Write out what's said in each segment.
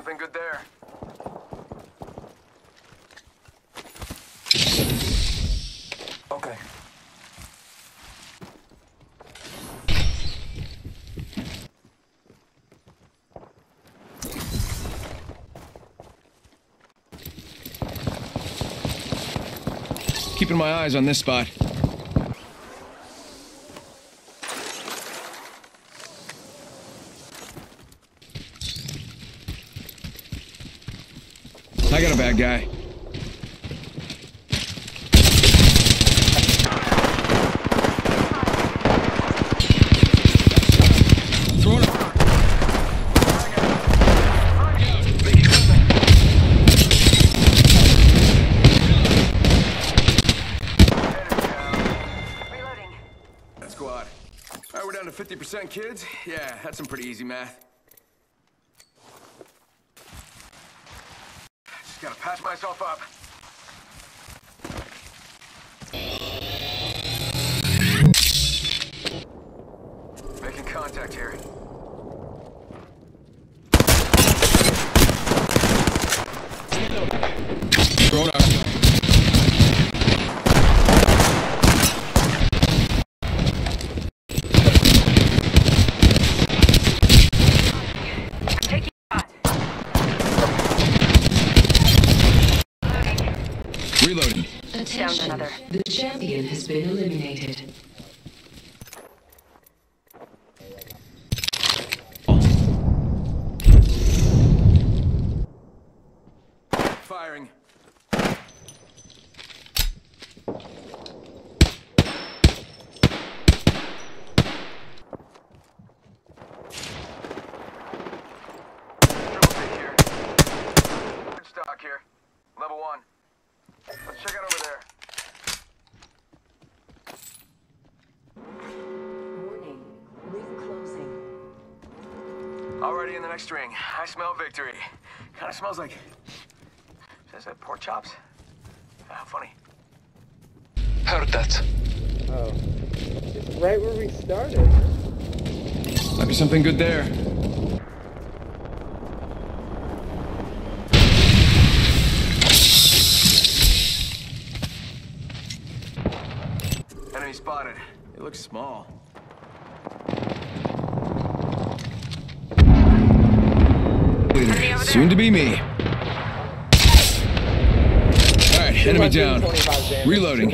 something good there. Okay. Keeping my eyes on this spot. I got a bad guy. Throw it up. Squad. Alright, we're down to 50% kids. Yeah, that's some pretty easy math. Just gotta patch myself up. Making contact here. Thrown out. Reloading. Attention, the champion has been eliminated. Firing. Stock here. Level 1. Let's check out over there. Warning, ring closing. Already in the next ring. I smell victory. Kinda smells like... Says that pork chops? How funny. Heard that. Oh. It's right where we started. Might be something good there. Enemy spotted. It looks small. Soon to be me. Alright, enemy down. Reloading.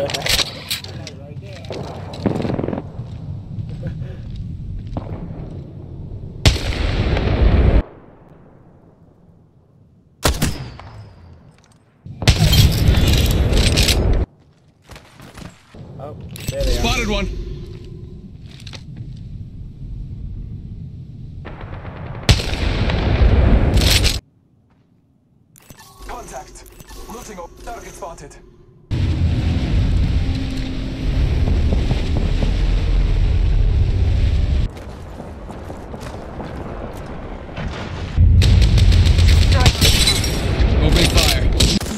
Oh, there they are. Spotted one. Contact. Looting up. Target spotted. Opening fire.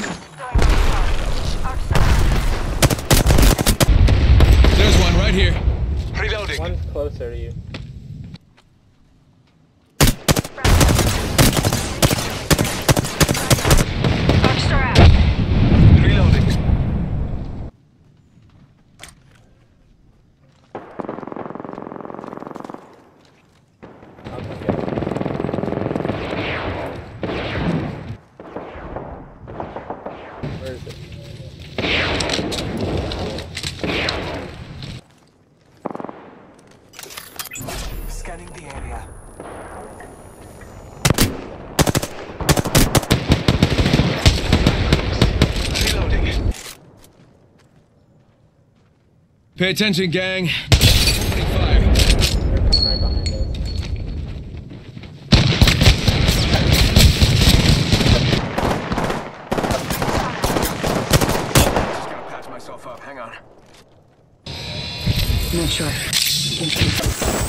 There's one right here. Reloading. One's closer to you. Reloading. I'll come get it. Where is it? Scanning the area. Reloading. Pay attention, gang. Opening fire. They're coming right behind us. Just gotta patch myself up. Hang on. Not sure.